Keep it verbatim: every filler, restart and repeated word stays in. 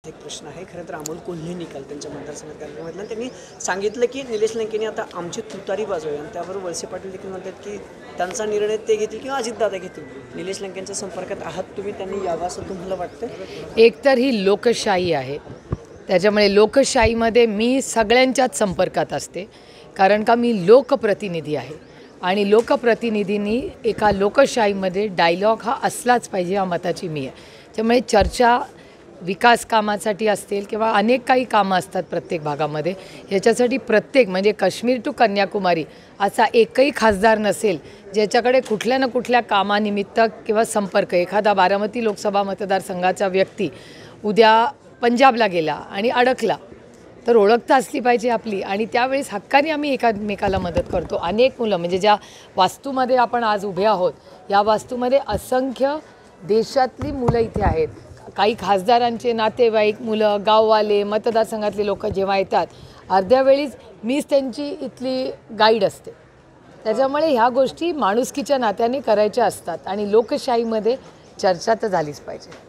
एक प्रश्न आहे. खरं तर अमोल कोल्हे निकाल त्यांच्या मतदारसंघात कार्यक्रमातला त्यांनी सांगितलं की निलेश लंकेने आता आमची तुतारी वाजवावी आणि त्यावर वळसे पाटील देखील म्हणतात की त्यांचा निर्णय ते घेतील किंवा अजितदादा घेतील. निलेश लंकेंच्या संपर्कात आहात तुम्ही, त्यांनी यावं असं तुम्हाला वाटतं? एकतर ही लोकशाही आहे, त्याच्यामुळे लोकशाहीमध्ये मी सगळ्यांच्याच संपर्कात असते, कारण का मी लोकप्रतिनिधी आहे आणि लोकप्रतिनिधींनी एका लोकशाहीमध्ये डायलॉग हा असलाच पाहिजे, या मताची मी आहे. त्यामुळे चर्चा विकास कामासाठी असतील किंवा अनेक काही कामं असतात प्रत्येक भागामध्ये, याच्यासाठी प्रत्येक म्हणजे काश्मीर टू कन्याकुमारी असा एकही खासदार नसेल ज्याच्याकडे कुठल्या ना कुठल्या कामानिमित्त किंवा संपर्क, एखादा बारामती लोकसभा मतदारसंघाचा व्यक्ती उद्या पंजाबला गेला आणि अडकला तर ओळख तर असली पाहिजे आपली, आणि त्यावेळेस हक्काने आम्ही एकामेकाला मदत करतो. अनेक मुलं म्हणजे ज्या वास्तूमध्ये आपण आज उभे आहोत, या वास्तूमध्ये असंख्य देशातली मुलं इथे आहेत. काही खासदारांचे नातेवाईक, मुलं, गाववाले, मतदारसंघातले लोक जेव्हा येतात, अर्ध्या वेळीच मीच त्यांची इथली गाईड असते. त्याच्यामुळे ह्या गोष्टी माणुसकीच्या नात्याने करायच्या असतात आणि लोकशाहीमध्ये चर्चा तर झालीच पाहिजे.